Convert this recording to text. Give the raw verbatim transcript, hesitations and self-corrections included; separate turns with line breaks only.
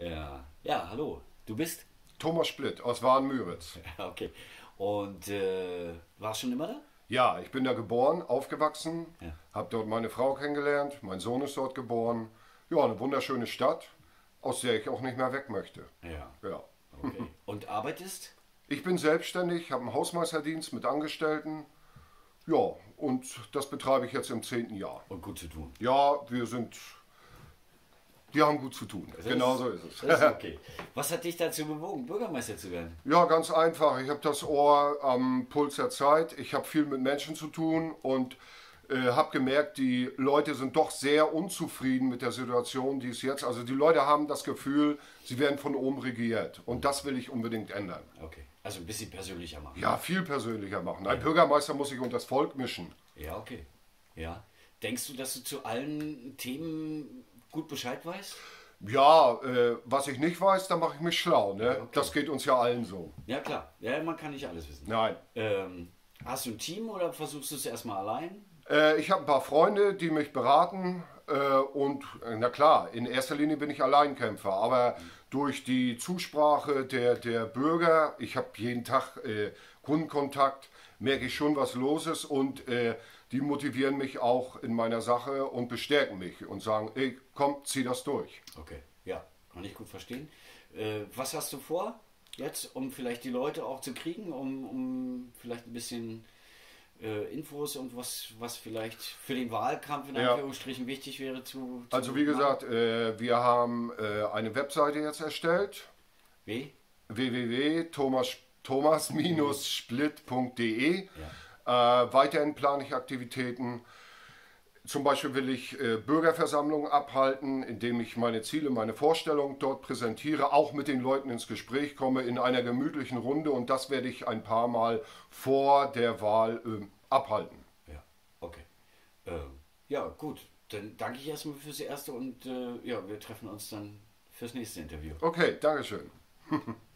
Ja, ja, hallo. Du bist?
Thomas Splitt aus Waren-Müritz.
Ja, okay. Und äh, warst schon immer da?
Ja, ich bin da geboren, aufgewachsen,
Ja.
habe dort meine Frau kennengelernt, mein Sohn ist dort geboren. Ja, eine wunderschöne Stadt, aus der ich auch nicht mehr weg möchte.
Ja,
Ja.
okay. Und arbeitest?
Ich bin selbstständig, habe einen Hausmeisterdienst mit Angestellten. Ja, und das betreibe ich jetzt im zehnten Jahr.
Und gut zu tun.
Ja, wir sind, wir haben gut zu tun.
Das
Genau so ist es.
Das ist okay. Was hat dich dazu bewogen, Bürgermeister zu werden?
Ja, ganz einfach. Ich habe das Ohr am Puls der Zeit. Ich habe viel mit Menschen zu tun und äh, habe gemerkt, die Leute sind doch sehr unzufrieden mit der Situation, die es jetzt. Also die Leute haben das Gefühl, sie werden von oben regiert. Und das will ich unbedingt ändern.
Okay. Also ein bisschen persönlicher machen.
Ja, viel persönlicher machen. Ein Bürgermeister muss sich unter das Volk mischen.
Ja, okay. Ja. Denkst du, dass du zu allen Themen gut Bescheid weißt?
Ja, äh, was ich nicht weiß, da mache ich mich schlau. Ne?
Okay.
Das geht uns ja allen so.
Ja, klar. Ja, man kann nicht alles wissen.
Nein.
Ähm, hast du ein Team oder versuchst du es erstmal allein?
Äh, ich habe ein paar Freunde, die mich beraten äh, und äh, na klar, in erster Linie bin ich Alleinkämpfer, aber durch die Zusprache der, der Bürger, ich habe jeden Tag äh, Kundenkontakt, merke ich schon, was los ist und äh, die motivieren mich auch in meiner Sache und bestärken mich und sagen, ey, komm, zieh das durch.
Okay, ja, kann ich gut verstehen. Äh, was hast du vor jetzt, um vielleicht die Leute auch zu kriegen, um, um vielleicht ein bisschen äh, Infos und was, was vielleicht für den Wahlkampf in
Ja.
Anführungsstrichen wichtig wäre zu, zu
Also wie gesagt, äh, wir haben äh, eine Webseite jetzt erstellt,
Wie?
w w w punkt thomas split punkt de.
Ja.
Äh, weiterhin plane ich Aktivitäten. Zum Beispiel will ich äh, Bürgerversammlungen abhalten, indem ich meine Ziele, meine Vorstellungen dort präsentiere, auch mit den Leuten ins Gespräch komme, in einer gemütlichen Runde. Und das werde ich ein paar Mal vor der Wahl äh, abhalten.
Ja, okay. Ähm, ja, gut. Dann danke ich erstmal fürs Erste und äh, ja, wir treffen uns dann fürs nächste Interview.
Okay, Dankeschön.